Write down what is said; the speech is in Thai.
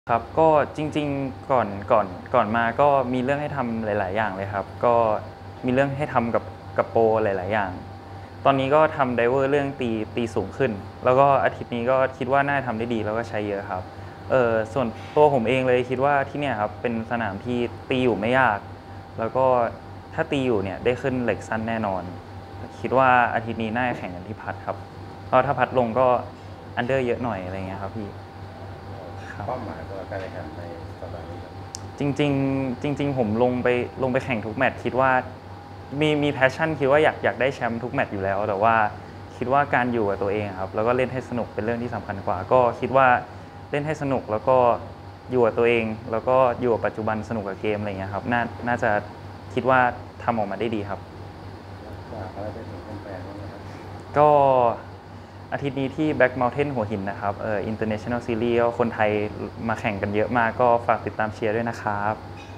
ครับก็จริงๆก่อนมาก็มีเรื่องให้ทำหลายๆอย่างเลยครับก็มีเรื่องให้ทำกับโปรหลายๆอย่างตอนนี้ก็ทำไดเวอร์เรื่องตีสูงขึ้นแล้วก็อาทิตย์นี้ก็คิดว่าน่าจะทำได้ดีแล้วก็ใช้เยอะครับส่วนตัวผมเองเลยคิดว่าที่เนี่ยครับเป็นสนามที่ตีอยู่ไม่ยากแล้วก็ถ้าตีอยู่เนี่ยได้ขึ้นเหล็กสั้นแน่นอนคิดว่าอาทิตย์นี้น่าจะแข่งกันที่พัดครับเพราะถ้าพัดลงก็อันเดอร์เยอะหน่อยอะไรเงี้ยครับพี่ครับเป้าหมายสำหรับการแข่งขันในสัปดาห์นี้ครับจริงผมลงไปแข่งทุกแมตช์คิดว่ามีแพชชั่นคิดว่าอยากได้แชมป์ทุกแมตช์อยู่แล้วแต่ว่าคิดว่าการอยู่กับตัวเองครับแล้วก็เล่นให้สนุกเป็นเรื่องที่สำคัญกว่าก็คิดว่าเล่นให้สนุกแล้วก็อยู่กับตัวเองแล้วก็อยู่กับปัจจุบันสนุกกับเกมอะไรเงี้ยครับน่าจะคิดว่าทำออกมาได้ดีครับฝากอะไรไปถึงแฟนๆบ้างไหมครับก็อาทิตย์นี้ที่ Black Mountain หัวหินนะครับInternational Series ก็คนไทยมาแข่งกันเยอะมากก็ฝากติดตามเชียร์ด้วยนะครับ